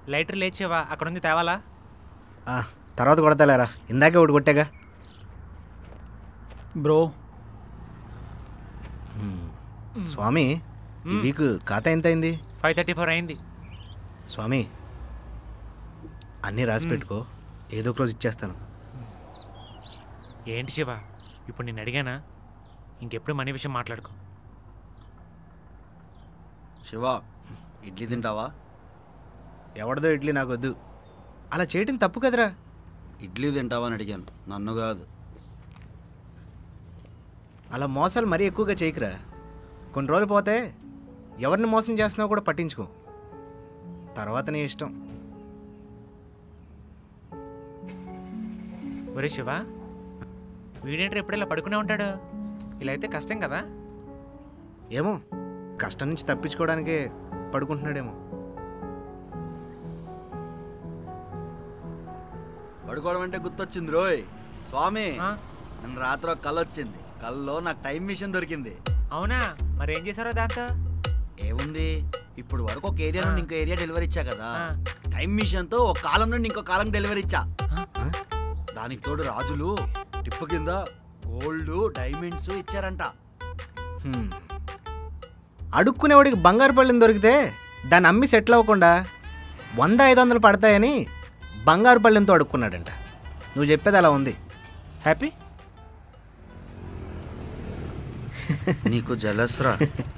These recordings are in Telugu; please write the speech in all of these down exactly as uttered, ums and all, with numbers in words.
లైటర్ లేచేవా? అక్కడ ఉంది తేవాలా? తర్వాత కొడతాలేరా, ఇందాకే ఒకటి కొట్టాగా. బ్రో స్వామి, ఈ వీక్ ఖాతా ఎంత అయింది? ఫైవ్ థర్టీ ఫోర్ అయింది. స్వామి అన్నీ రాసి పెట్టుకో, ఏదో ఒక రోజు ఇచ్చేస్తాను. ఏంటి శివ, ఇప్పుడు నేను అడిగానా? ఇంకెప్పుడు మనీ విషయం మాట్లాడుకో. శివ, ఇడ్లీ తింటావా? ఎవడదో ఇడ్లీ నాకు వద్దు. అలా చేయటం తప్పు కదరా. ఇడ్లీ తింటావా అని అడిగాను, నన్ను కాదు. అలా మోసాలు మరీ ఎక్కువగా చేయకురా. కొన్ని రోజులు పోతే ఎవరిని మోసం చేస్తున్నావో కూడా పట్టించుకో, తర్వాత నీ ఇష్టం. ఒరే శివ, వీడేంటి ఎప్పుడు ఇలా పడుకునే ఉంటాడు? ఇలా అయితే కష్టం కదా. ఏమో, కష్టం నుంచి తప్పించుకోవడానికే పడుకుంటున్నాడేమో. పడుకోవడం అంటే గుర్తొచ్చింది రోయ్ స్వామి, నన్ను రాత్రి ఒక కళ వచ్చింది. కళ్ళలో నాకు టైం మిషన్ దొరికింది. అవునా? మరి ఏం చేశారో దాంతో? ఏముంది, ఇప్పుడు వరకు ఒక ఏరియా నుండి ఇంకో ఏరియా డెలివరీ ఇచ్చా కదా. టైం మిషన్ తో ఒక కాలం నుండి ఇంకో కాలం డెలివరీ ఇచ్చా. దానికి తోడు రాజులు టిప్పు కింద గోల్డ్ డైమండ్స్ ఇచ్చారంట. అడుక్కునేవాడికి బంగారు పళ్ళని దొరికితే దాన్ని అమ్మి సెటిల్ అవ్వకుండా వంద ఐదు వందలు పడతాయని బంగారు పళ్ళెంతో అడుక్కున్నాడంట. నువ్వు చెప్పేది అలా ఉంది. హ్యాపీ? నీకు జలస్రా.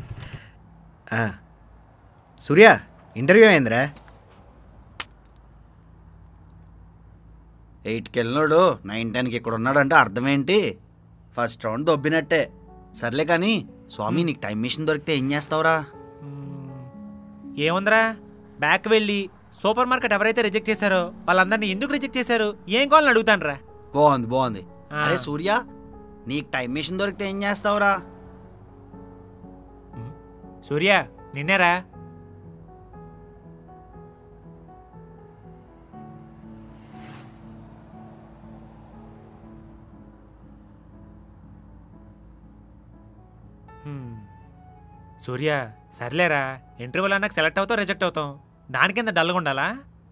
సూర్య, ఇంటర్వ్యూ అయిందిరా. ఎయిట్కి వెళ్ళినాడు నైన్ టెన్కి ఇక్కడ ఉన్నాడంటే అర్థం ఏంటి? ఫస్ట్ రౌండ్ దొబ్బినట్టే. సర్లే కానీ స్వామి, నీకు టైం మిషన్ దొరికితే ఏం చేస్తావురా? ఏముందిరా, బ్యాక్ వెళ్ళి సూపర్ మార్కెట్ ఎవరైతే రిజెక్ట్ చేశారో వాళ్ళందరినీ ఎందుకు రిజెక్ట్ చేశారు, ఏం కావాలని అడుగుతాను రా. బాగుంది బాగుంది. అరే సూర్య, నీకు టైం మిషన్ దొరికితే ఏం చేస్తావురా? సూర్య, నిన్నేరా. సూర్య, సర్లేరా, ఇంటర్వ్యూలో నాకు సెలెక్ట్ అవుతావు రిజెక్ట్ అవుతాం, దానికింత డల్గా ఉండాలా?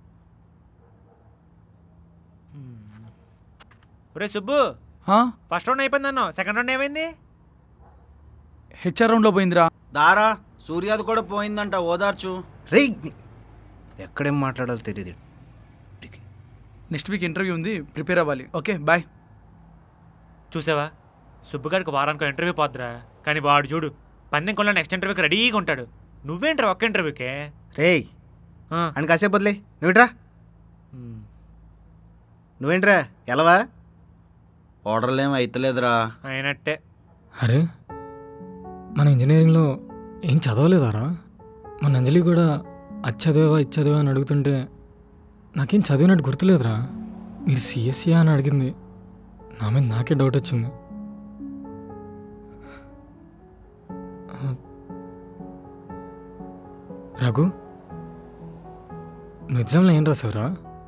ఒరే సుబ్బు, ఫస్ట్ రౌండ్ అయిపోయింది అన్నావు, సెకండ్ రౌండ్ ఏమైంది? హెచ్ఆర్ రౌండ్లో పోయిందిరా. దారా, సూర్యాది కూడా పోయిందంట, ఓదార్చు. రే, ఎక్కడేం మాట్లాడాలో తెలియదు. నెక్స్ట్ వీక్ ఇంటర్వ్యూ ఉంది, ప్రిపేర్ అవ్వాలి. Okay bye. చూసావా, సుబ్బుగాడికి వారానికి ఇంటర్వ్యూ పోద్దురా, కానీ వాడు చూడు పందెం కొన్న నెక్స్ట్ ఇంటర్వ్యూకి రెడీగా ఉంటాడు. నువ్వేంట్రా ఒక్క ఇంటర్వ్యూకే? రే అని కాసేపు వదిలే, నువ్వేంట్రా నువ్వేంట్రా ఎలవా? ఆర్డర్లు ఏమి అయితలేదురా. అయినట్టే. అరే, మన ఇంజనీరింగ్లో ఏం చదవలేదారా? మన అంజలి కూడా అది చదివావా ఇది చదివా అని అడుగుతుంటే నాకేం చదివినట్టు గుర్తులేదురా. మీరు సిఎస్ఈ అని అడిగింది, నా మీద నాకే డౌట్ వచ్చింది. రఘు, నువ్వు ఎగ్జామ్లో ఏం రాసావురా?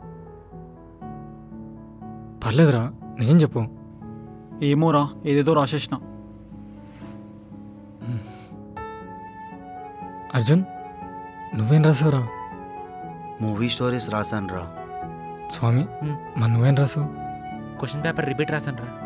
పర్లేదురా, నిజం చెప్పు. ఏమోరా, ఏదేదో రాసేసిన. అర్జున్, నువ్వేం రాసావురా? మూవీ స్టోరీస్ రాసాను రా. స్వామి, మరి నువ్వేం రాసావు? క్వశ్చన్ పేపర్ రిపీట్ రాసాను రా.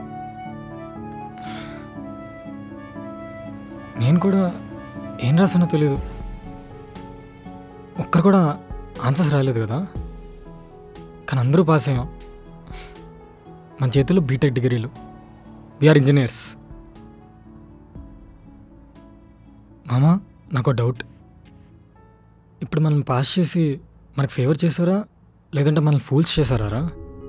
నేను కూడా ఏం రాసానో తెలీదు. ఒక్కరు కూడా ఆన్సర్స్ రాలేదు కదా, కానీ అందరూ పాస్ అయ్యాం. మన చేతిలో బీటెక్ డిగ్రీలు, వీఆర్ ఇంజనీర్స్. మామా, నాకు డౌట్. ఇప్పుడు మనం పాస్ చేసి మనకు ఫేవర్ చేశారా, లేదంటే మనల్ని ఫూల్స్ చేశారా?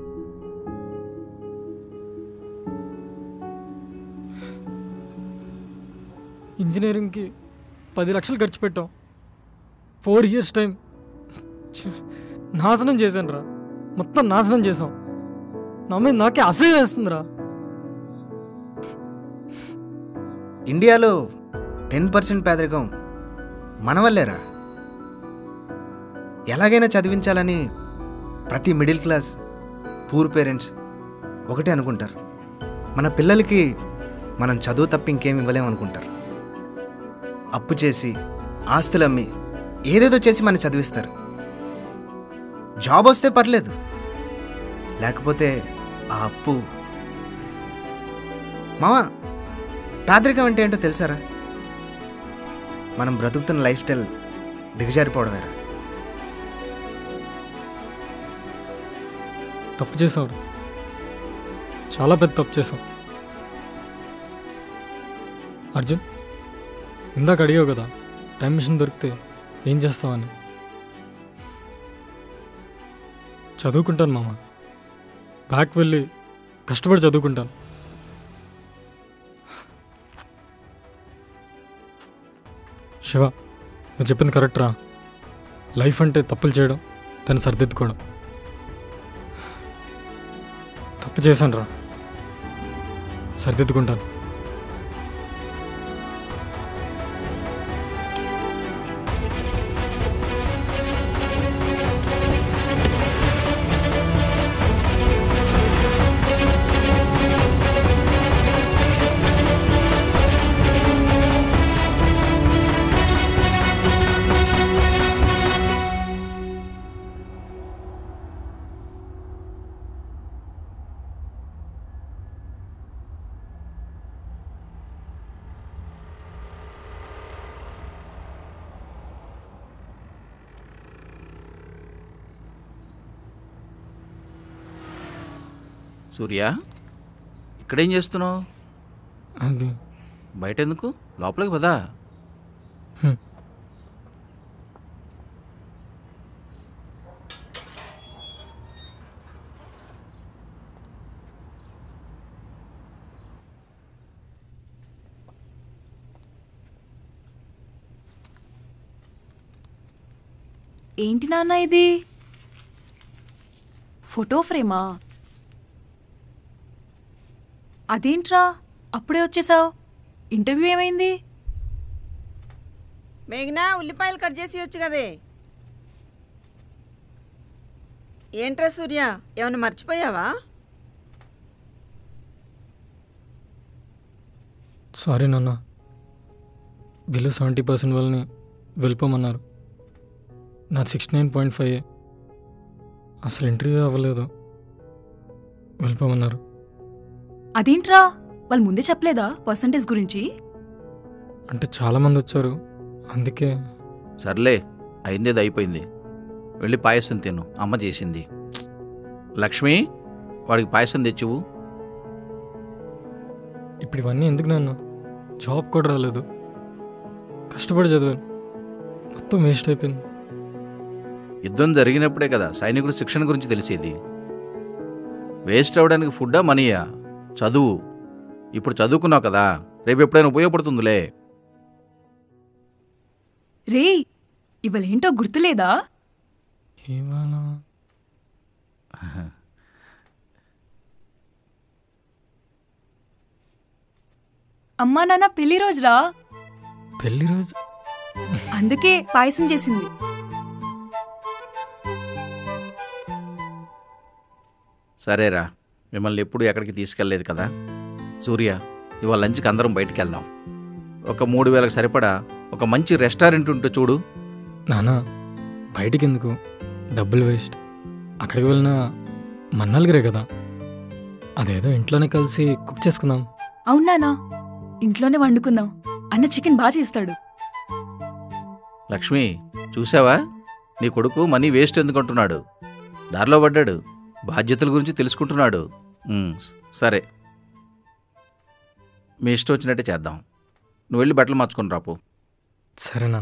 ఇంజనీరింగ్కి పది లక్షలు ఖర్చు పెట్టాం, ఫోర్ ఇయర్స్ టైం నాశనం చేశాను రా, మొత్తం నాశనం చేసాం. నా మీద నాకే అసహ్యం వేస్తుందిరా. ఇండియాలో టెన్ పర్సెంట్ పేదరికం మన వల్లేరా. ఎలాగైనా చదివించాలని ప్రతి మిడిల్ క్లాస్ పూర్ పేరెంట్స్ ఒకటే అనుకుంటారు, మన పిల్లలకి మనం చదువు తప్ప ఇంకేం ఇవ్వలేమనుకుంటారు. అప్పు చేసి ఆస్తులు అమ్మి ఏదేదో చేసి మనం చదివిస్తారు. జాబ్ వస్తే పర్లేదు, లేకపోతే ఆ అప్పు. మావా, పేదరికం అంటే ఏంటో తెలుసారా? మనం బ్రతుకుతున్న లైఫ్ స్టైల్ దిగజారిపోవడమేరా. తప్పు చేసావు, చాలా పెద్ద తప్పు చేసావు. అర్జున్, ఇందాక అడిగావు కదా టైం మిషన్ దొరికితే ఏం చేస్తావని. చదువుకుంటాను మామ, బ్యాక్ వెళ్ళి కష్టపడి చదువుకుంటాను. శివ, నువ్వు చెప్పింది కరెక్ట్ రా. లైఫ్ అంటే తప్పులు చేయడం, దాన్ని సరిదిద్దుకోవడం. తప్పు చేశాను రా, సరిదిద్దుకుంటాను. సూర్య, ఇక్కడేం చేస్తున్నావు? అది బయట ఎందుకు, లోపలికి పదా. హ్మ్. ఏంటి నాన్న ఇది? ఫోటో ఫ్రేమా? అదేంట్రా అప్పుడే వచ్చేసావు? ఇంటర్వ్యూ ఏమైంది? మేఘనా, ఉల్లిపాయలు కట్ చేసి వచ్చు కదే. ఏంట్రా సూర్య, ఏమైనా మర్చిపోయావా? సారీ నాన్న, బిలో సెవెంటీ పర్సెంట్ వాళ్ళని వెళ్ళిపోమన్నారు. నా సిక్స్టీ నైన్ పాయింట్ ఫైవ్ అసలు ఇంటర్వ్యూ అవ్వలేదు, వెళ్ళిపోమన్నారు. అదేంట్రా, వాళ్ళు ముందే చెప్పలేదా పర్సంటేజ్ గురించి? అంటే చాలామంది వచ్చారు, అందుకే. సర్లే, అయిందేది అయిపోయింది. వెళ్ళి పాయసం తిను, అమ్మ చేసింది. లక్ష్మి, వాడికి పాయసం తెచ్చివు. ఇప్పుడు ఇవన్నీ ఎందుకు నాన్న? జాబ్ కూడా రాలేదు, కష్టపడి చదివాను, మొత్తం వేస్ట్ అయిపోయింది. యుద్ధం జరిగినప్పుడే కదా సైనికుడు శిక్షణ గురించి తెలిసేది. వేస్ట్ అవ్వడానికి ఫుడ్డా మనీయా? చదువు. ఇప్పుడు చదువుకున్నావు కదా, రేపు ఎప్పుడైనా ఉపయోగపడుతుందిలే. రే, ఇవాళ ఏంటో గుర్తులేదా? ఇవాళ అమ్మా నాన్న పెళ్లి రోజురా. పెళ్లి రోజు, అందుకే పాయసం చేసింది. సరేరా, మిమ్మల్ని ఎప్పుడు ఎక్కడికి తీసుకెళ్లేదు కదా. సూర్య, ఇవాళ లంచ్కి అందరం బయటికి వెళ్దాం. ఒక మూడు వేలకు సరిపడా ఒక మంచి రెస్టారెంట్ ఉంటే చూడు. నానా బయటికి ఎందుకు, డబ్బులు వేస్ట్. అక్కడికి వెళ్ళినా మన నలుగురే కదా, అదేదో ఇంట్లోనే కలిసి కుక్ చేసుకుందాం. అవునానా, ఇంట్లోనే వండుకుందాం. అన్న చికెన్ బాగా చేస్తాడు. లక్ష్మి, చూసావా, నీ కొడుకు మనీ వేస్ట్ ఎందుకు అంటున్నాడు? దారిలో పడ్డాడు, బాధ్యతల గురించి తెలుసుకుంటున్నాడు. ఉమ్, సరే, మీ ఇష్టం వచ్చినట్టే చేద్దాం. నువ్వు వెళ్ళి బట్టలు మార్చుకొని రాపు. సరే నాన్న.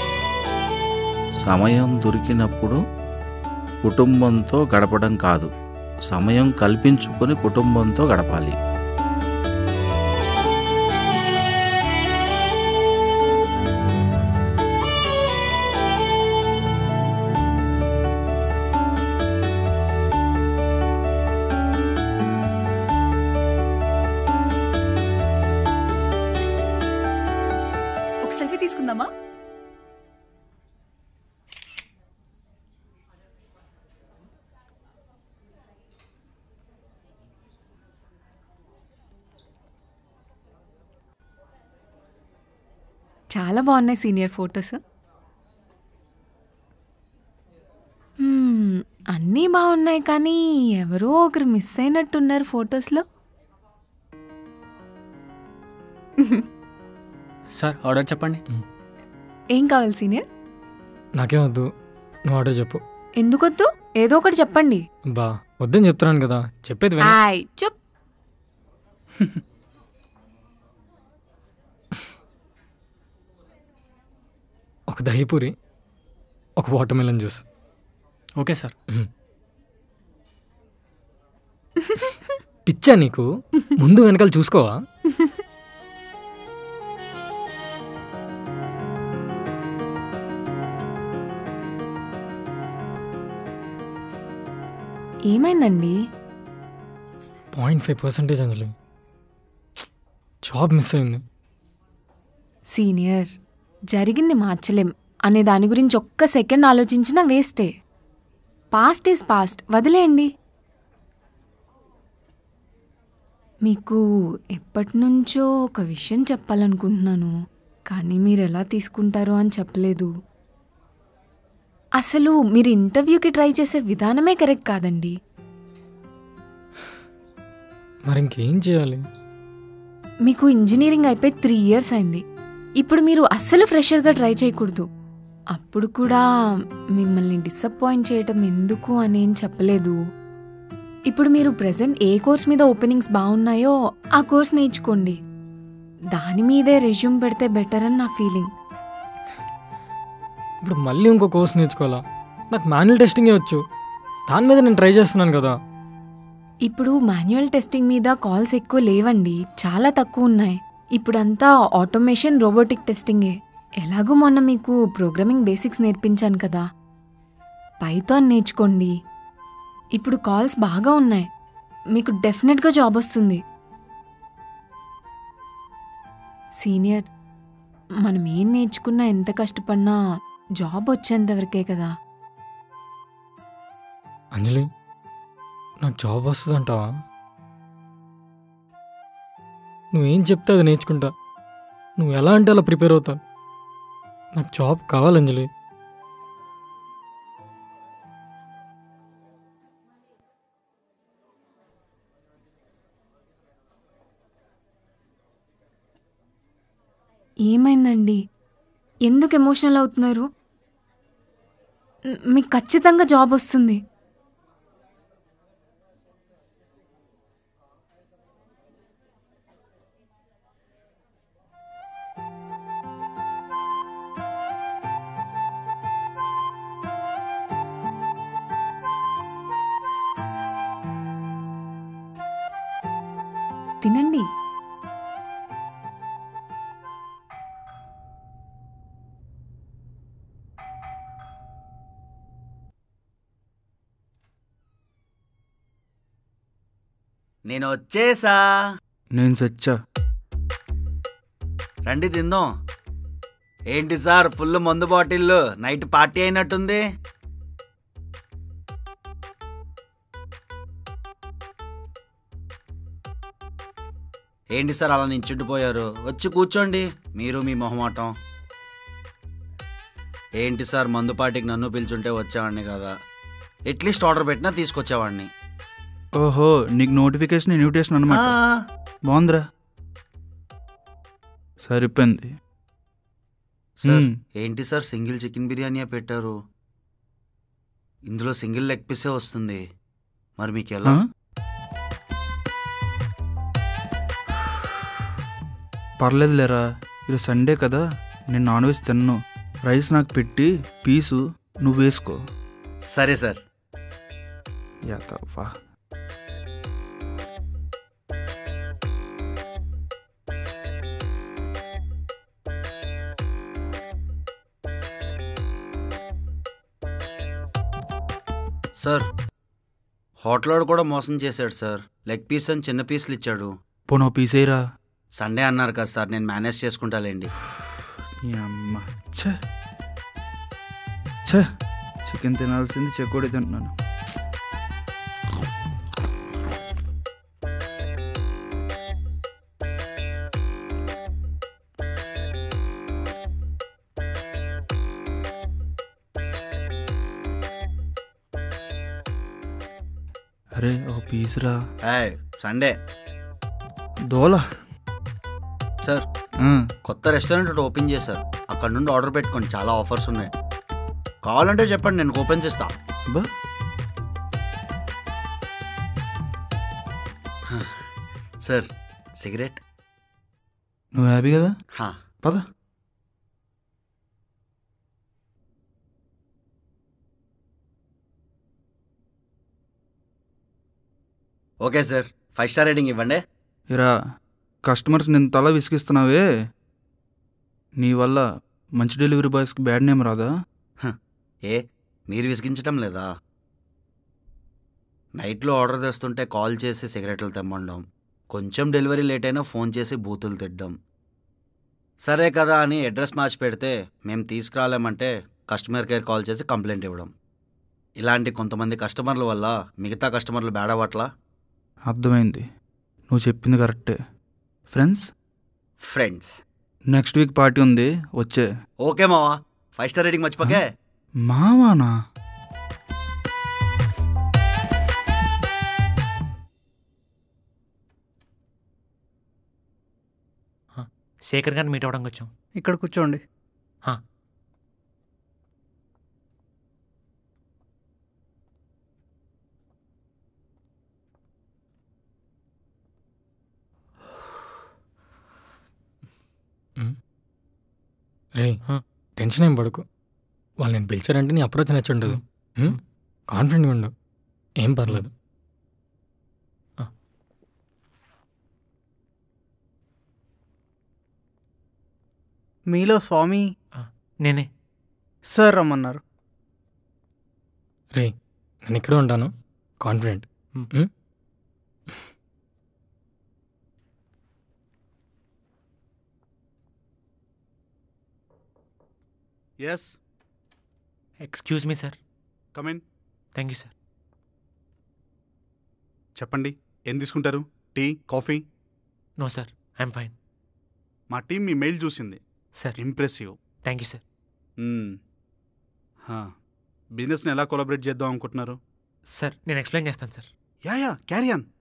సమయం దొరికినప్పుడు కుటుంబంతో గడపడం కాదు, సమయం కల్పించుకొని కుటుంబంతో గడపాలి. ఒక సెల్ఫీ తీసుకుందామా? చాలా బాగున్నాయి సీనియర్ ఫొటోస్. అన్నీ బాగున్నాయి కానీ ఎవరో ఒకరు మిస్ అయినట్టున్నారు ఫొటోస్లో. సార్ ఆర్డర్ చెప్పండి. ఏం కావాలి సీనియర్? నాకేం వద్దు, నువ్వు ఆర్డర్ చెప్పు. ఎందుకొద్దు? ఏదో ఒకటి చెప్పండి. బా వద్దని చెప్తున్నాను కదా, చెప్పేది విను. ఆయ్ చెప్. ఒక దహీపూరి, ఒక watermelon juice. Okay sir. పిచ్చా నీకు? ముందు వెనకాల చూసుకోవా? ఏమైందండి? Point five percentage Anjali, job miss అయింది. సీనియర్, జరిగింది మార్చలేం అనే దాని గురించి ఒక్క సెకండ్ ఆలోచించినా వేస్టే. పాస్ట్ ఈజ్ పాస్ట్, వదిలేయండి. మీకు ఎప్పటి నుంచో ఒక విషయం చెప్పాలనుకుంటున్నాను, కానీ మీరు ఎలా తీసుకుంటారో అని చెప్పలేదు. అసలు మీరు ఇంటర్వ్యూకి ట్రై చేసే విధానమే కరెక్ట్ కాదండి. మరి ఇంకేం చేయాలి? మీకు ఇంజనీరింగ్ అయిపోయి త్రీ ఇయర్స్ అయింది. ఇప్పుడు మీరు అస్సలు ఫ్రెషర్గా ట్రై చేయకూడదు. అప్పుడు కూడా మిమ్మల్ని డిసప్పాయింట్ చేయటం ఎందుకు అనేం చెప్పలేదు. ఇప్పుడు మీరు ప్రెజెంట్ ఏ కోర్స్ మీద ఓపెనింగ్స్ బాగున్నాయో ఆ కోర్స్ నేర్చుకోండి. దాని మీదే రెజ్యూమ్ పెడితే బెటర్ అని నా ఫీలింగ్. ఇప్పుడు మళ్ళీ ఇంకో కోర్స్ నేర్చుకోవాలా? నాకు మాన్యువల్ టెస్టింగే వచ్చు, దాని మీద నేను ట్రై చేస్తున్నాను కదా. ఇప్పుడు మాన్యువల్ టెస్టింగ్ మీద కాల్స్ ఎక్కువ లేవండి, చాలా తక్కువ ఉన్నాయి. ఇప్పుడంతా ఆటోమేషన్, రోబోటిక్ టెస్టింగే. ఎలాగూ మొన్న మీకు ప్రోగ్రామింగ్ బేసిక్స్ నేర్పించాను కదా, పైథాన్ నేర్చుకోండి. ఇప్పుడు కాల్స్ బాగా ఉన్నాయి, మీకు డెఫినెట్గా జాబ్ వస్తుంది. సీనియర్, మనం ఏం నేర్చుకున్నా ఎంత కష్టపడినా జాబ్ వచ్చేంతవరకే కదా. అంజలి, నాకు జాబ్ వస్తుందంటావా? నువ్వేం చెప్తే అది నేర్చుకుంటా, నువ్వు ఎలా అంటే అలా ప్రిపేర్ అవుతాను. నాకు జాబ్ కావాలి అంజలి. ఏమైందండి? ఎందుకు ఎమోషనల్ అవుతున్నారు? మీకు ఖచ్చితంగా జాబ్ వస్తుంది. తినండి. నేను వచ్చేసా. నేను సచ్చా. రండి తిందాం. ఏంటి సార్, ఫుల్ మందు బాటిల్లు, నైట్ పార్టీ అయినట్టుంది. ఏంటి సార్ అలా నించుండిపోయారు? వచ్చి కూర్చోండి, మీరు మీ మొహమాటం. ఏంటి సార్, మందు పార్టీకి నన్ను పిలుచుంటే వచ్చేవాడిని కదా, అట్లీస్ట్ ఆర్డర్ పెట్టినా తీసుకొచ్చేవాడిని. ఓహో, నీకు నోటిఫికేషన్ ఇన్విటేషన్ అనమాట. బాగుందిరా, సరిపోయింది. సార్ ఏంటి సార్, సింగిల్ చికెన్ బిర్యానీ పెట్టారు, ఇందులో సింగిల్ లెగ్ పీసే వస్తుంది, మరి మీకు ఎలా? పర్లేదు లేరా, ఇది సండే కదా, నేను నాన్ వెజ్ తిన్ను. రైస్ నాకు పెట్టి పీసు నువ్వు వేసుకో. సరే సార్. యాతవ్వా. సార్ హోటల్ కూడా మోసం చేశాడు సార్. లెగ్ పీస్ అని చిన్న పీసులు ఇచ్చాడు. పోనో పీసేరా. సండే అన్నారు కదా సార్, నేను మేనేజ్ చేసుకుంటాలేండి. ఈ అమ్మ ఛే ఛే చికెన్ తినాల్సింది చెకోడి తింటున్నాను. అరే ఒక పీస్ రా. ఏయ్ సండే దోలా సార్. కొత్త రెస్టారెంట్ ఒకటి ఓపెన్ చేశారు, అక్కడ నుండి ఆర్డర్ పెట్టుకోండి, చాలా ఆఫర్స్ ఉన్నాయి. కావాలంటే చెప్పండి, నేను ఓపెన్ చేస్తా. బా సార్ సిగరెట్. నువ్వు హ్యాపీ కదా? పద. Okay sir, five star rating ఇవ్వండి. ఇరా కస్టమర్స్ నేను తల విసిగిస్తున్నావే, నీ వల్ల మంచి డెలివరీ బాయ్స్కి బ్యాడ్ నేమ్ రాదా? ఏ మీరు విసిగించటం లేదా? నైట్లో ఆర్డర్ తెస్తుంటే కాల్ చేసి సిగరెట్లు తెమ్మండం, కొంచెం డెలివరీ లేట్ అయినా ఫోన్ చేసి బూతులు తిట్టడం. సరే కదా అని అడ్రస్ మార్చి పెడితే మేము తీసుకురాలేమంటే కస్టమర్ కేర్ కాల్ చేసి కంప్లైంట్ ఇవ్వడం. ఇలాంటి కొంతమంది కస్టమర్ల వల్ల మిగతా కస్టమర్లు బ్యాడ్ అవ్వట్లా. అర్థమైంది, నువ్వు చెప్పింది కరెక్టే. Friends friends next week party ఉంది, వచ్చే. ఓకే మావా, ఫైవ్ స్టార్ రేటింగ్ మర్చిపోకే. మావానా? శేఖర్ గారిని మీట్ అవ్వడానికి వచ్చాం. ఇక్కడ కూర్చోండి. రే టెన్షన్ ఏం పడుకు, వాళ్ళు నేను పిలిచారంటే నీ అప్రోచ్ నచ్చి ఉండదు. కాన్ఫిడెంట్గా ఉండు, ఏం పర్లేదు. మీలో స్వామి నేనే. సార్ రమ్మన్నారు. రే నేను ఇక్కడే ఉంటాను, confident. Yes excuse me sir. Come in. Thank you sir. చెప్పండి, ఏం తీసుకుంటారు? Tea, coffee? No sir, I'm fine. మా టీం మీ మెయిల్ చూసింది సార్. ఇంప్రెసివ్. Thank you sir. బిజినెస్ని ఎలా కొలాబరేట్ చేద్దాం అనుకుంటున్నారు? సార్ నేను ఎక్స్ప్లెయిన్ చేస్తాను sir. Ya ya carry on.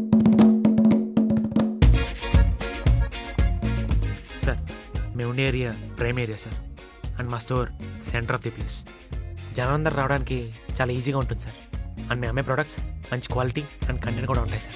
Sir మేము ఉండే area prime area sir, and మా store centre of the place. జనాలందరూ రావడానికి చాలా ఈజీగా ఉంటుంది సార్. అండ్ మేము అమ్మే ప్రొడక్ట్స్ మంచి క్వాలిటీ అండ్ కంటెంట్ కూడా ఉంటాయి సార్.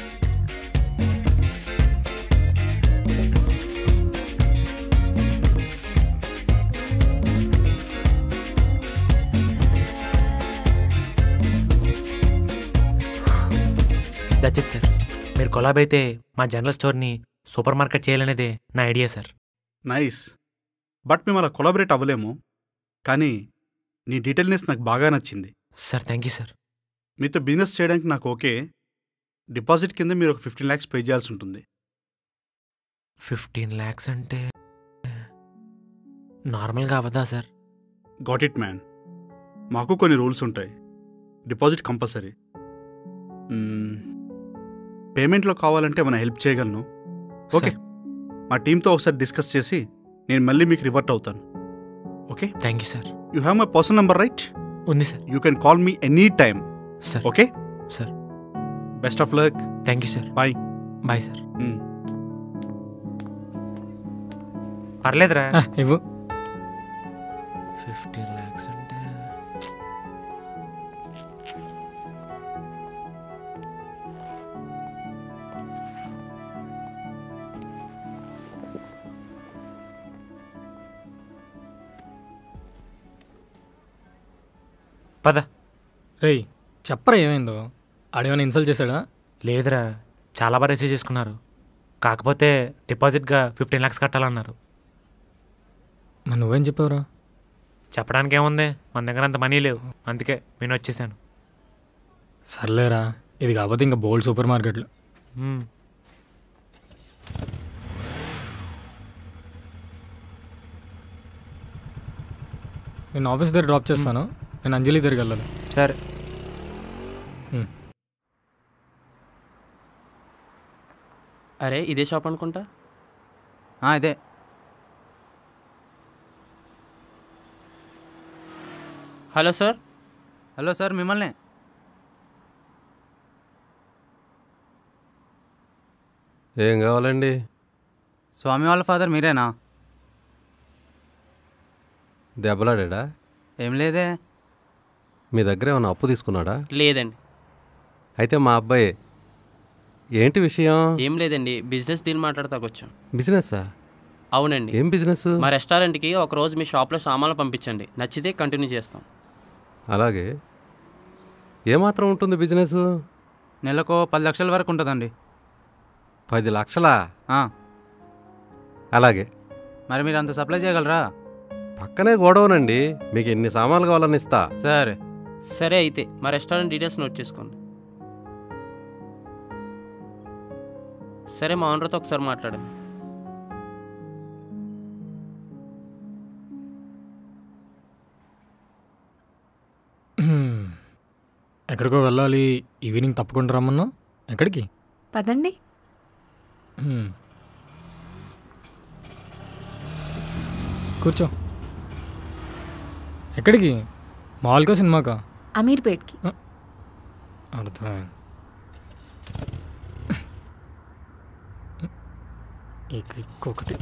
That's it sir. మీరు కొలాబ్ అయితే మా జనరల్ స్టోర్ని సూపర్ మార్కెట్ చేయాలనేదే నా ఐడియా సార్. నైస్, బట్ మేము అలా కొలాబరేట్ అవ్వలేము, కానీ నీ డీటెయిల్నెస్ నాకు బాగా నచ్చింది సార్. Thank you sir. మీతో బిజినెస్ చేయడానికి నాకు ఓకే. డిపాజిట్ కింద మీరు ఒక ఫిఫ్టీన్ ల్యాక్స్ పే చేయాల్సి ఉంటుంది. ఫిఫ్టీన్ ల్యాక్స్ అంటే నార్మల్గా అవ్వదా సార్? గాట్ ఇట్ మ్యాన్, మాకు కొన్ని రూల్స్ ఉంటాయి. Deposit compulsory. పేమెంట్లో కావాలంటే ఏమైనా హెల్ప్ చేయగలను. ఓకే, మా టీంతో ఒకసారి డిస్కస్ చేసి నేను మళ్ళీ మీకు రివర్ట్ అవుతాను. Okay, thank you sir. You have my personal number right? ఉంది sir. You can call me any time sir. Okay sir. Best of luck. Thank you sir. Bye. Bye sir. పర్లేదురా ఇవ్వు. ఫిఫ్టీన్ ల్యాక్స్ అంటే పద. రేయ్ చెప్పరా ఏమైందో? ఆడేమైనా ఇన్సల్ట్ చేశాడా? లేదురా, చాలా బాగా రిసీవ్ చేసుకున్నారు. కాకపోతే డిపాజిట్గా ఫిఫ్టీన్ ల్యాక్స్ కట్టాలన్నారు. మరి నువ్వేం చెప్పావురా? చెప్పడానికి ఏముంది, మన దగ్గర అంత మనీ లేవు, అందుకే నేను వచ్చేసాను. సర్లేరా, ఇది కాకపోతే ఇంకా బోల్డ్ సూపర్ మార్కెట్లు. నేను ఆఫీస్ దగ్గర డ్రాప్ చేస్తాను. నేను అంజలి దగ్గరికి వెళ్ళాలి. సరే. అరే ఇదే షాప్ అనుకుంటా. ఇదే. Hello sir. హలో సార్, మిమ్మల్ని. ఏం కావాలండి? స్వామి వాళ్ళ ఫాదర్ మీరేనా? దెబ్బలాడా? ఏం లేదే. మీ దగ్గర ఏమైనా అప్పు తీసుకున్నాడా? లేదండి. అయితే మా అబ్బాయి. ఏంటి విషయం? ఏం లేదండి, బిజినెస్ డీల్ మాట్లాడతాకొచ్చాం. బిజినెస్సా? అవునండి. ఏం బిజినెస్? మా రెస్టారెంట్కి ఒకరోజు మీ షాప్లో సామాన్లు పంపించండి, నచ్చితే కంటిన్యూ చేస్తాం. అలాగే. ఏమాత్రం ఉంటుంది బిజినెస్? నెలకు పది లక్షల వరకు ఉంటుందండి. పది లక్షలా? అలాగే. మరి మీరు అంత సప్లై చేయగలరా? పక్కనే గోడౌనండి, మీకు ఎన్ని సామాన్లు కావాలని ఇస్తా. సరే. సరే అయితే మా రెస్టారెంట్ డీటెయిల్స్ నోట్ చేసుకోండి. సరే, మా ఓనర్తో ఒకసారి మాట్లాడండి. ఎక్కడికో వెళ్ళాలి, ఈవినింగ్ తప్పకుండా రమ్మన్నా. ఎక్కడికి? పదండి. కూర్చో. ఎక్కడికి? మాల్కా సినిమాకా? అమీర్పేట్కి. అర్థమైంది. ఇంకొకటి.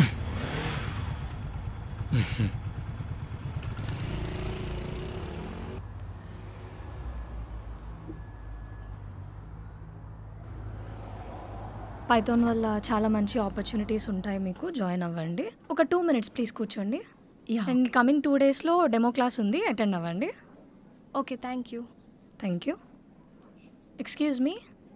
పైథాన్ వల్ల చాలా మంచి ఆపర్చునిటీస్ ఉంటాయి, మీకు జాయిన్ అవ్వండి. ఒక టూ మినిట్స్ ప్లీజ్ కూర్చోండి. అండ్ కమింగ్ టూ డేస్లో డెమో క్లాస్ ఉంది, అటెండ్ అవ్వండి. Okay, thank you. Thank you. Excuse me.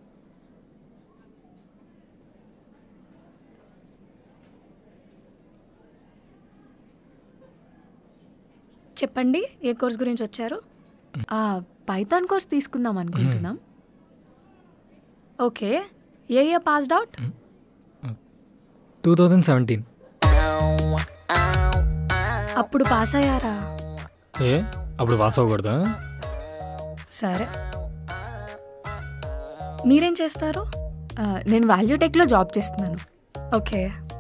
చెప్పండి, ఏ కోర్స్ గురించి వచ్చారు? పైథాన్ కోర్స్ తీసుకుందాం అనుకుంటున్నాం. ఓకే, ఏ year passed out? Two thousand seventeen. అప్పుడు పాస్ అయ్యారా? ఏ అప్పుడు పాస్ అవ్వకూడదా? సరే, మీరేం చేస్తారు? నేను వాల్యూ టెక్లో జాబ్ చేస్తున్నాను. ఓకే.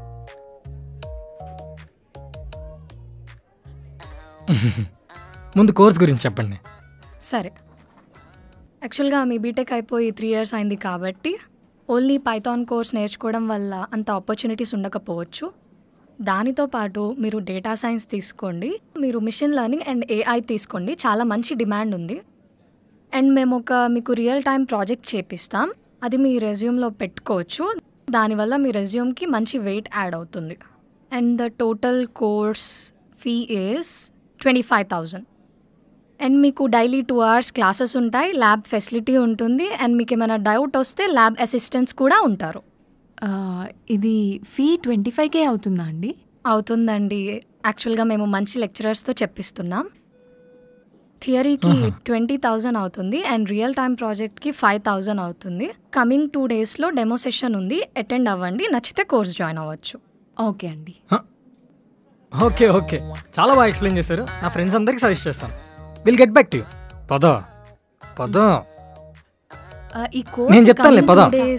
ముందు కోర్స్ గురించి చెప్పండి. సరే, యాక్చువల్గా మీ బీటెక్ అయిపోయి త్రీ ఇయర్స్ అయింది కాబట్టి ఓన్లీ పైథాన్ కోర్స్ నేర్చుకోవడం వల్ల అంత ఆపర్చునిటీస్ ఉండకపోవచ్చు. దానితో పాటు మీరు డేటా సైన్స్ తీసుకోండి, మీరు మిషన్ లెర్నింగ్ అండ్ ఏఐ తీసుకోండి, చాలా మంచి డిమాండ్ ఉంది. అండ్ మేము ఒక మీకు రియల్ టైం ప్రాజెక్ట్ చేపిస్తాం, అది మీ రెజ్యూమ్లో పెట్టుకోవచ్చు. దానివల్ల మీ రెజ్యూమ్కి మంచి వెయిట్ యాడ్ అవుతుంది. And the total course fee is twenty five thousand. And మీకు డైలీ టూ అవర్స్ క్లాసెస్ ఉంటాయి, ల్యాబ్ ఫెసిలిటీ ఉంటుంది. అండ్ మీకు ఏమైనా డౌట్ వస్తే ల్యాబ్ అసిస్టెంట్స్ కూడా ఉంటారు. ఇది ఫీ ట్వంటీ ఫైవ్ కే అవుతుందా అండి? అవుతుందండి. యాక్చువల్గా మేము మంచి లెక్చరర్స్తో చెప్పిస్తున్నాం. థియరీకి ట్వంటీ థౌజండ్ అవుతుంది అండ్ రియల్ టైం ప్రాజెక్ట్కి ఫైవ్ థౌజండ్ అవుతుంది. కమింగ్ టూ డేస్లో డెమో సెషన్ ఉంది, అటెండ్ అవ్వండి, నచ్చితే కోర్స్ జాయిన్ అవ్వచ్చు. ఓకే అండి. ఓకే ఓకే, చాలా బాగా ఎక్స్ప్లెయిన్ చేశారు. నా ఫ్రెండ్స్ అందరికి సజెస్ట్ చేస్తాను. Will get back to you. పద పద, ఈ కోర్స్ నేను చెప్తానులే, పద.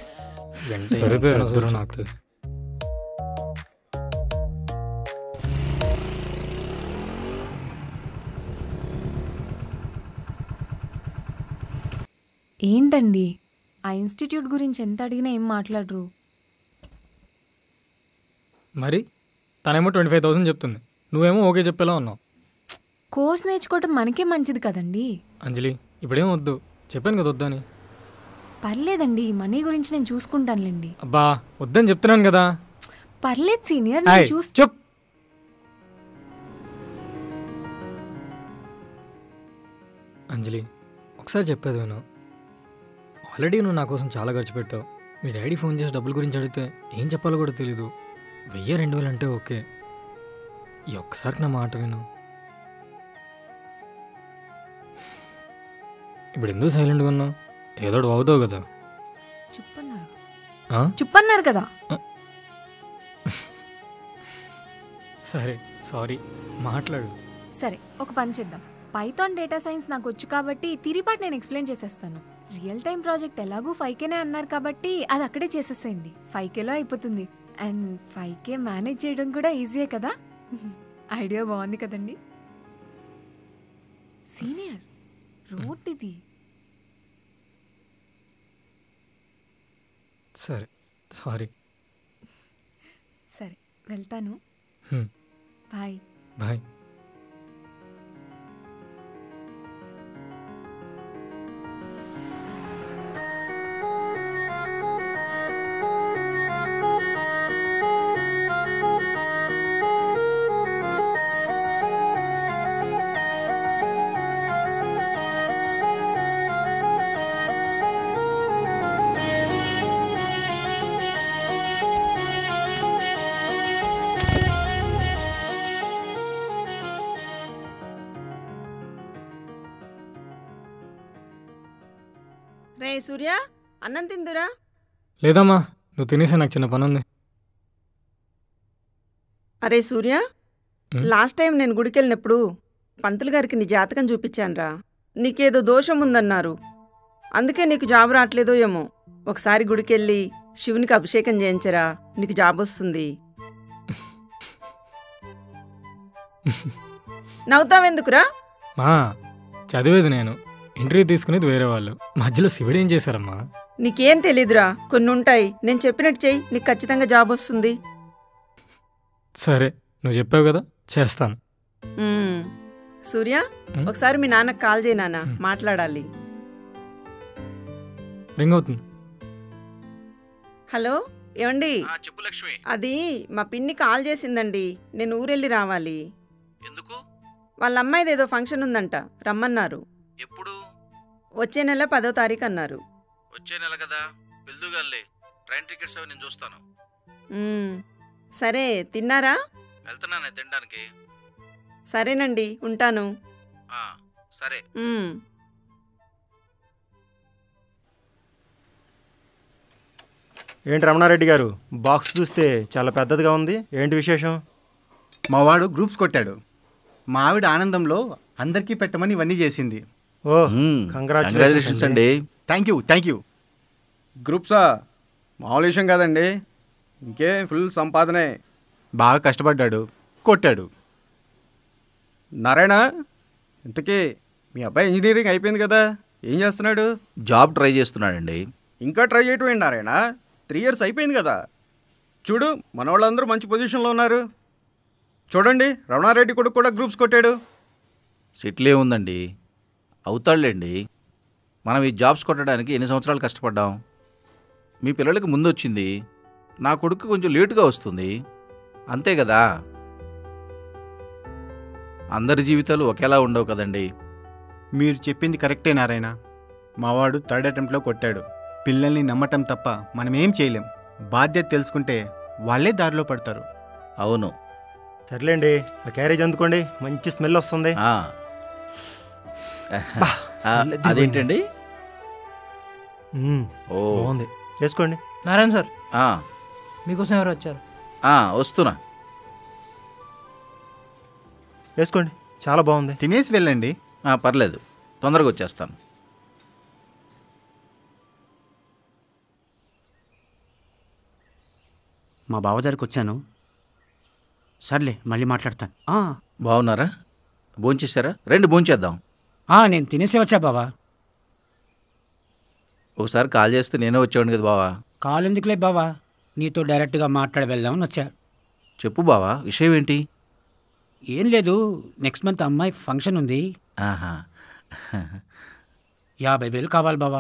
నాకు ఏంటండి ఆ ఇన్స్టిట్యూట్ గురించి ఎంత అడిగినా ఏం మాట్లాడరు. మరి తనేమో ట్వంటీ ఫైవ్ థౌసండ్ చెప్తుంది, నువ్వేమో ఓకే చెప్పేలా ఉన్నావు. కోర్స్ నేర్చుకోవటం మనకే మంచిది కదండి. అంజలి, ఇప్పుడేం వద్దు, చెప్పాను కదా వద్దని. పర్లేదండి, మనీ గురించి నేను చూసుకుంటానులేండి. అబ్బా వద్దని చెప్తున్నాను కదా. పర్లేదు సీనియర్, చూసి చెప్. అంజలి, ఒకసారి చెప్పేది విను. ఆల్రెడీ నువ్వు నా కోసం చాలా ఖర్చు పెట్టావు. మీ డాడీ ఫోన్ చేసి డబ్బుల గురించి అడిగితే ఏం చెప్పాలో కూడా తెలీదు. వెయ్యి రెండు వేలు అంటే ఓకే, ఈ ఒక్కసారికి నా మాట విను. ఇప్పుడు ఎందుకు సైలెంట్గా ఉన్నావు? ఏదో ఒకటి అవుతావు కదా. చుప్పన్నారు ఆ? చుప్పన్నారు కదా. సరే సారీ, మాట్లాడు. సరే ఒక పని చేద్దాం. పైథాన్ డేటా సైన్స్ నాకు వచ్చు కాబట్టి తిరిపాటు నేను ఎక్స్ప్లెయిన్ చేసేస్తాను. రియల్ టైం ప్రాజెక్ట్ ఎలాగూ ఫైవ్ కేనే అన్నారు కాబట్టి అది అక్కడే చేసేసేయండి. ఫైవ్ కేలో అయిపోతుంది. అండ్ ఫైవ్ కే మేనేజ్ చేయడం కూడా ఈజీయే కదా. ఐడియా బాగుంది కదండి. సీనియర్ రోడ్ ఇది. సరే సారీ. సరే వెళ్తాను. బాయ్. బాయ్. రే సూర్య, అన్నం తిందురా. లేదమ్మా, నువ్వు తినేసా, నాకు చిన్న పని ఉంది. అరే సూర్య, లాస్ట్ టైం నేను గుడికి వెళ్ళినప్పుడు పంతులు గారికి నీ జాతకం చూపించానురా. నీకేదో దోషం ఉందన్నారు. అందుకే నీకు జాబ్ రావట్లేదో ఏమో. ఒకసారి గుడికి వెళ్ళి శివునికి అభిషేకం చేయించరా, నీకు జాబ్ వస్తుంది. నవ్వుతావెందుకురా? మా చదివేది నేను, ఇంటర్వ్యూ తీసుకునేది వేరే వాళ్ళు. మధ్యలో శివుడు ఏం చేశారమ్మా? నీకేం తెలీదురా, కొన్ని ఉంటాయి. నేను చెప్పినట్టు చెయ్యి, నీకు ఖచ్చితంగా జాబ్ వస్తుంది. సరే నువ్వు చెప్పావు కదా, చేస్తాను. సూర్య, ఒకసారి మీ నాన్నకు కాల్ చేయి నాన్న, మాట్లాడాలి. రింగ్ అవుతుంది. హలో, ఏమండి? చెప్పు లక్ష్మి. అది మా పిన్ని కాల్ చేసిందండి, నేను ఊరెళ్ళి రావాలి. ఎందుకు? వాళ్ళ అమ్మాయిది ఏదో ఫంక్షన్ ఉందంట, రమ్మన్నారు. ఎప్పుడు? వచ్చే నెల పదో తారీఖు అన్నారు. వచ్చే నెల కదా, వెళ్దుగాలే. ట్రైన్ టికెట్స్ అవి నేను చూస్తాను. సరే, తిన్నారా? వెళ్తున్నానే తినడానికి. సరేనండి, ఉంటాను. సరే. ఏంటి రమణారెడ్డి గారు, బాక్స్ చూస్తే చాలా పెద్దదిగా ఉంది, ఏంటి విశేషం? మా వాడు గ్రూప్స్ కొట్టాడు. మా ఆవిడ ఆనందంలో అందరికీ పెట్టమని ఇవన్నీ చేసింది. ఓ కంగ్రాచులేషన్స్ అండి. Thank you thank you. గ్రూప్సా మామూలు విషయం కాదండి, ఇంకే ఫుల్ సంపాదనే. బాగా కష్టపడ్డాడు, కొట్టాడు. నారాయణ, ఇంతకీ మీ అబ్బాయి ఇంజనీరింగ్ అయిపోయింది కదా, ఏం చేస్తున్నాడు? జాబ్ ట్రై చేస్తున్నాడండి. ఇంకా ట్రై చేయటం ఏంటి నారాయణ? త్రీ ఇయర్స్ అయిపోయింది కదా. చూడు, మన వాళ్ళందరూ మంచి పొజిషన్లో ఉన్నారు. చూడండి, రమణారెడ్డి కొడుకు కూడా గ్రూప్స్ కొట్టాడు. సెటిల్ ఏముందండి, అవుతాడులేండి. మనం ఈ జాబ్స్ కొట్టడానికి ఎన్ని సంవత్సరాలు కష్టపడ్డాం. మీ పిల్లలకి ముందు వచ్చింది, నా కొడుకు కొంచెం లేటుగా వస్తుంది, అంతే కదా. అందరి జీవితాలు ఒకేలా ఉండవు కదండి. మీరు చెప్పింది కరెక్టే నారాయణ. మావాడు థర్డ్ అటెంప్ట్లో కొట్టాడు. పిల్లల్ని నమ్మటం తప్ప మనం ఏం చేయలేం. బాధ్యత తెలుసుకుంటే వాళ్ళే దారిలో పడతారు. అవును. సర్లేండి, ఆ క్యారేజ్ అందుకోండి, మంచి స్మెల్ వస్తుంది. అదేంటండి? ఓ బాగుంది, వేసుకోండి. నారాయణ సార్, మీకోసం ఎవరు వచ్చారు? వస్తున్నా, వేసుకోండి, చాలా బాగుంది. తినేసి వెళ్ళండి. పర్లేదు, తొందరగా వచ్చేస్తాను. మా బావదారికి వచ్చాను. సర్లే, మళ్ళీ మాట్లాడతాను. బాగున్నారా? భోంచేశారా? రండి భోంచేద్దాం. నేను తినేసి వచ్చా బావా. ఒకసారి కాల్ చేస్తే నేనే వచ్చేవాడిని కదా బావా. కాల్ ఎందుకులే బావా, నీతో డైరెక్ట్గా మాట్లాడి వెళ్దామని వచ్చా. చెప్పు బావా, విషయం ఏంటి? ఏం లేదు, నెక్స్ట్ మంత్ అమ్మాయి ఫంక్షన్ ఉంది. ఆహా, యాభై వేలు కావాలి బావా.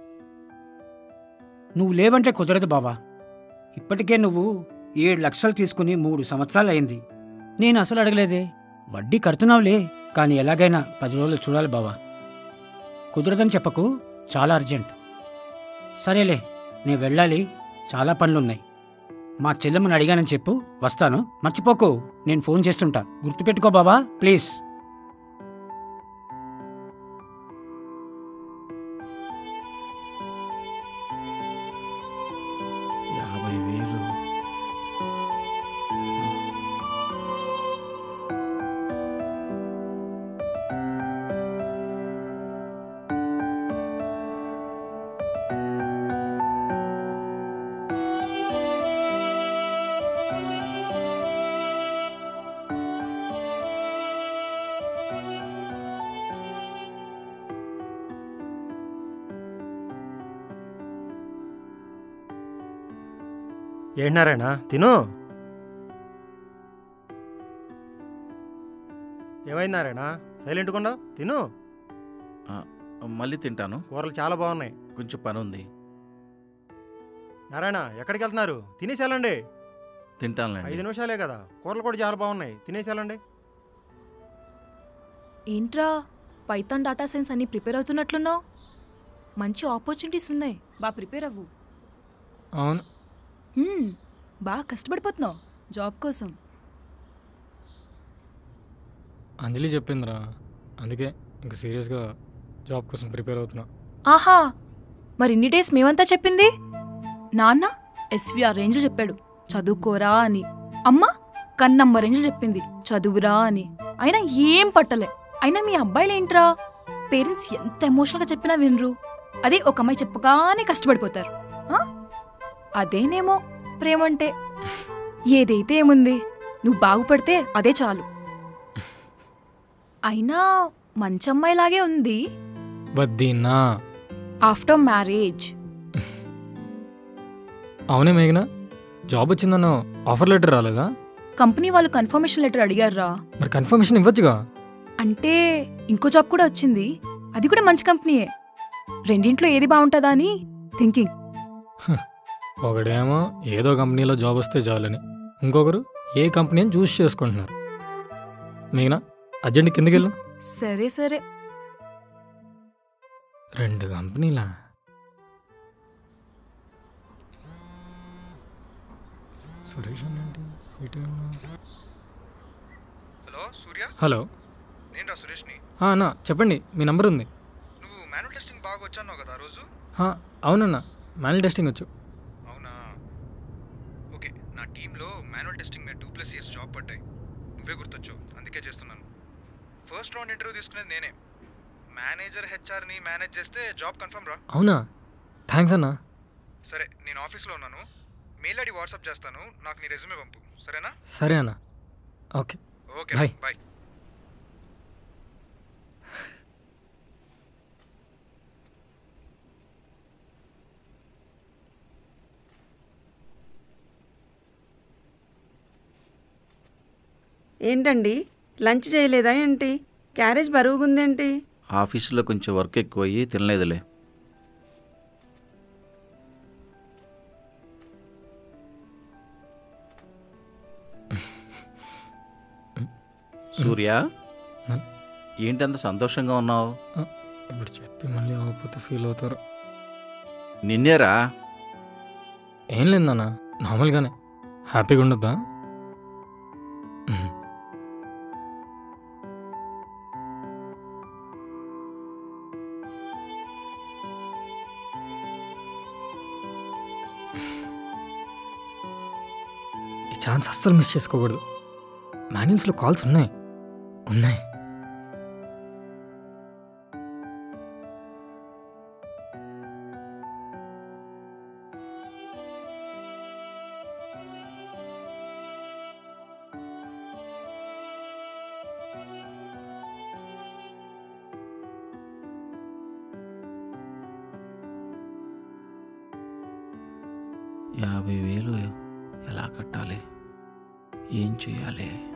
నువ్వు లేవంటే కుదరదు బావా. ఇప్పటికే నువ్వు ఏడు లక్షలు తీసుకుని మూడు సంవత్సరాలు అయింది. నేను అసలు అడగలేదే. వడ్డీ కడుతున్నావులే, కానీ ఎలాగైనా పది రోజులు చూడాలి బావా. కుదరదని చెప్పకు, చాలా అర్జెంట్. సరేలే, నేను వెళ్ళాలి, చాలా పనులున్నాయి. మా చెల్లెమ్మని అడిగానని చెప్పు, వస్తాను. మర్చిపోకు, నేను ఫోన్ చేస్తుంటా, గుర్తుపెట్టుకో బావా, ప్లీజ్. ఏంటన్నారాయణ తిను. ఏమైందారాయణ సైలెంట్గా ఉండవు? తిను. మళ్ళీ తింటాను. కూరలు చాలా బాగున్నాయి. కొంచెం పని ఉంది. నారాయణ ఎక్కడికి వెళ్తున్నారు? తినేసి వెళ్ళండి. తింటానులేండి. ఐదు నిమిషాలే కదా. కూరలు కూడా చాలా బాగున్నాయి. తినేసి వెళ్ళండి. ఏంట్రా పైథాన్ డాటా సైన్స్ అన్ని ప్రిపేర్ అవుతున్నట్లున్నావు? మంచి ఆపర్చునిటీస్ ఉన్నాయి, బాగా ప్రిపేర్ అవ్వు. అవును. బాగా కష్టపడిపోతున్నావు జాబ్ కోసం. అంజలి చెప్పిందిరా, అందుకే ఇంకా సీరియస్గా జాబ్ కోసం ప్రిపేర్ అవుతున్నా. ఆహా, మరి ఇన్ని డేస్ మేమంతా చెప్పింది? నాన్న ఎస్విఆర్ రేంజ్ చెప్పాడు చదువుకోరా అని, అమ్మ కన్నమ్మ రేంజ్ చెప్పింది చదువురా అని. అయినా ఏం పట్టలే. అయినా మీ అబ్బాయిలేంట్రా, పేరెంట్స్ ఎంత ఎమోషనల్గా చెప్పినా వినరు. అదే ఒక అమ్మాయి చెప్పగానే కష్టపడిపోతారు. అదేనేమో ప్రేమంటే. ఏదైతే ఏముంది, నువ్వు బాగుపడితే అదే చాలు. అయినా మంచి అమ్మాయిలాగే ఉంది. వద్దీనా ఆఫ్టర్ మ్యారేజ్. అవునే మేఘనా, జాబ్ వచ్చిందన్న ఆఫర్ లెటర్ రాలేదా? కంపెనీ వాళ్ళు కన్ఫర్మేషన్ లెటర్ అడిగారా. మరి కన్ఫర్మేషన్ ఇవ్వచ్చుగా. అంటే ఇంకో జాబ్ కూడా వచ్చింది, అది కూడా మంచి కంపెనీయే. రెండింట్లో ఏది బాగుంటుందా అని థింకింగ్. ఒకడేమో ఏదో కంపెనీలో జాబ్ వస్తే చాలని, ఇంకొకరు ఏ కంపెనీ అని చూస్ చేసుకుంటున్నారు. మేఘనా అర్జెంట్ కిందకి వెళ్ళు. సరే సరే. రెండు కంపెనీలా? సురేష్ హలో సూర్య. హలో నేను సురేష్ని. అన్నా చెప్పండి, మీ నంబర్ ఉంది. నువ్వు మాన్యువల్ టెస్టింగ్ బాగా వచ్చాను కదా రోజు. అవునన్నా, మాన్యువల్ టెస్టింగ్ వచ్చు. అవునా, ఓకే. నా టీంలో మాన్యువల్ టెస్టింగ్ మీద టూ ప్లస్ ఇయర్స్ జాబ్ పడ్డాయి. నువ్వే గుర్తొచ్చు, అందుకే చేస్తున్నాను. ఫస్ట్ రౌండ్ ఇంటర్వ్యూ తీసుకునేది నేనే. మేనేజర్ హెచ్ఆర్ని మేనేజ్ చేస్తే జాబ్ కన్ఫర్మ్ రా. అవునా, థ్యాంక్స్ అన్నా. సరే, నేను ఆఫీస్లో ఉన్నాను. మెయిల్ ఐడి వాట్సాప్ చేస్తాను, నాకు నీ రెజ్యూమే పంపు, సరేనా? సరే అన్నా. Okay okay bye. బాయ్. ఏంటండి లంచ్ చేయలేదా ఏంటి? క్యారేజ్ బరువుగుందేంటి? ఆఫీసులో కొంచెం వర్క్ ఎక్కువయ్యి తినలేదులే. సూర్య, ఏంటంత సంతోషంగా ఉన్నావు? ఇప్పుడు చెప్పి మళ్ళీ అవ్వకపోతే ఫీల్ అవుతారు. నిన్నేరా? ఏం లేదన్నా, నార్మల్గానే. హ్యాపీగా ఉండొద్దా? ఈ ఛాన్స్ అస్సలు మిస్ చేసుకోకూడదు. మాన్యువల్స్లో కాల్స్ ఉన్నాయి ఉన్నాయి యాభై వేలు ఎలా కట్టాలి, ఏం చేయాలి?